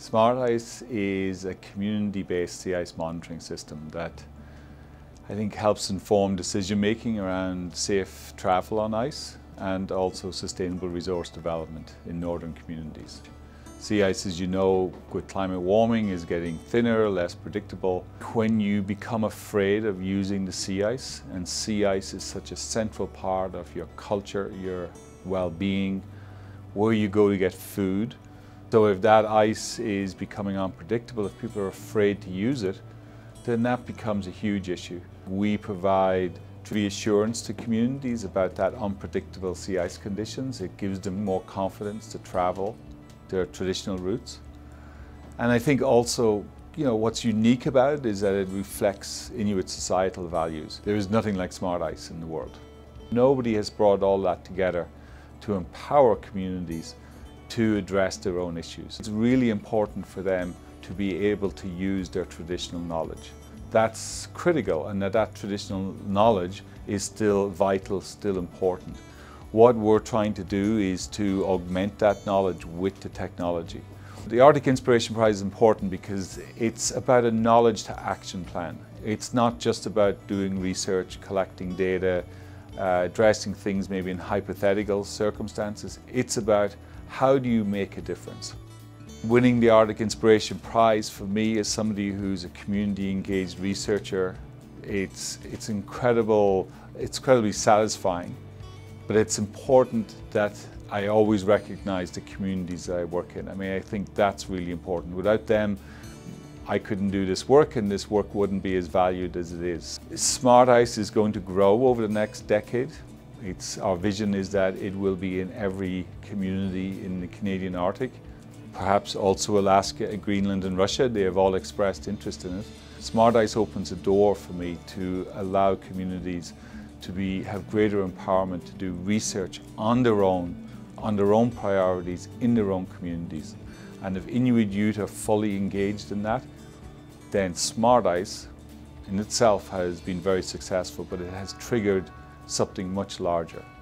SmartICE is a community-based sea ice monitoring system that I think helps inform decision-making around safe travel on ice and also sustainable resource development in northern communities. Sea ice, as you know, with climate warming is getting thinner, less predictable. When you become afraid of using the sea ice, and sea ice is such a central part of your culture, your well-being, where you go to get food. So if that ice is becoming unpredictable, if people are afraid to use it, then that becomes a huge issue. We provide reassurance to communities about that unpredictable sea ice conditions. It gives them more confidence to travel their traditional routes. And I think also, what's unique about it is that it reflects Inuit societal values. There is nothing like SmartICE in the world. Nobody has brought all that together to empower communities to address their own issues. It's really important for them to be able to use their traditional knowledge. That's critical, and that traditional knowledge is still vital, still important. What we're trying to do is to augment that knowledge with the technology. The Arctic Inspiration Prize is important because it's about a knowledge to action plan. It's not just about doing research, collecting data, addressing things maybe in hypothetical circumstances. It's about how do you make a difference. Winning the Arctic Inspiration Prize for me as somebody who's a community engaged researcher, it's incredibly satisfying, but it's important that I always recognize the communities that I work in. I think that's really important. Without them, I couldn't do this work, and this work wouldn't be as valued as it is. SmartICE is going to grow over the next decade. Our vision is that it will be in every community in the Canadian Arctic, perhaps also Alaska, Greenland and Russia. They have all expressed interest in it. SmartICE opens a door for me to allow communities to have greater empowerment to do research on their own priorities in their own communities. And if Inuit youth are fully engaged in that, then SmartICE in itself has been very successful, but it has triggered something much larger.